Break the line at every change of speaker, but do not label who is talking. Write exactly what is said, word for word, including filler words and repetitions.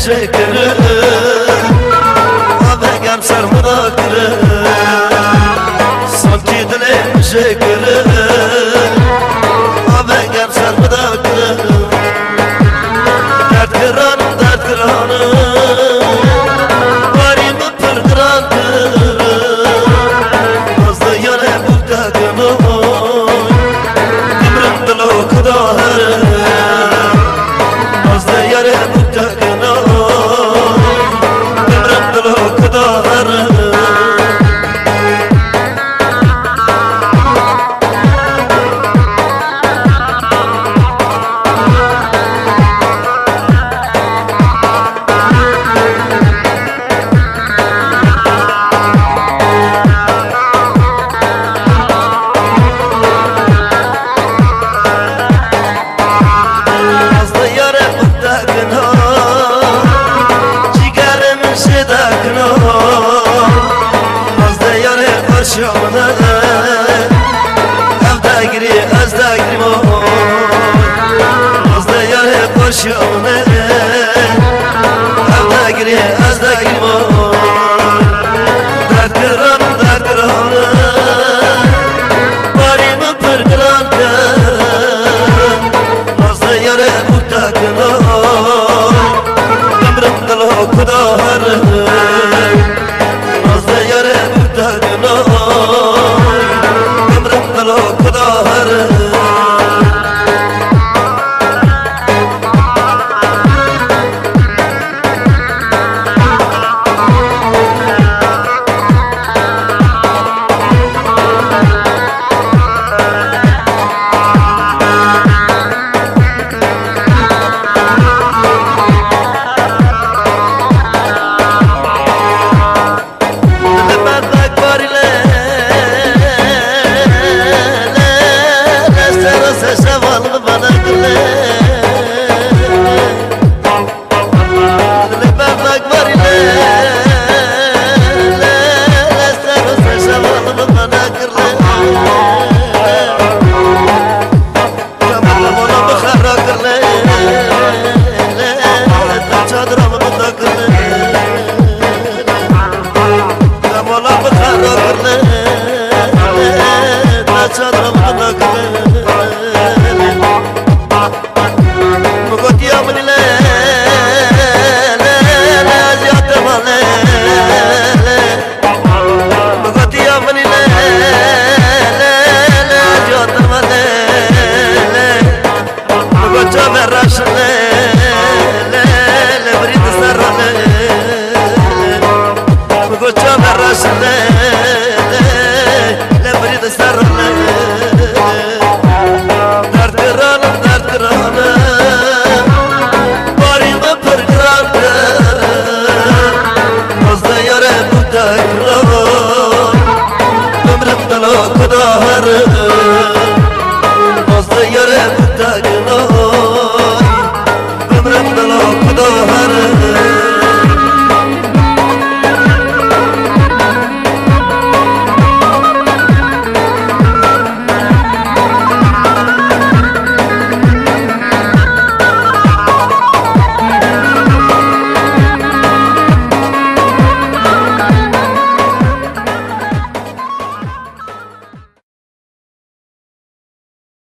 شکر آبگم سر مداکر سانتی دل شکر آبگم سر مداکر درد کرانم درد کرانم باریم پر کران کر نازده یاره بوده کنای دمرم دلو کداهر نازده یاره بوده شونه هم نگری از نگری ما درد کران درد کران باریم پر کران کن نازده یاره بوده کنای دمرم دلو کداهر نازده یاره بوده کنای دمرم دلو کداهر Dai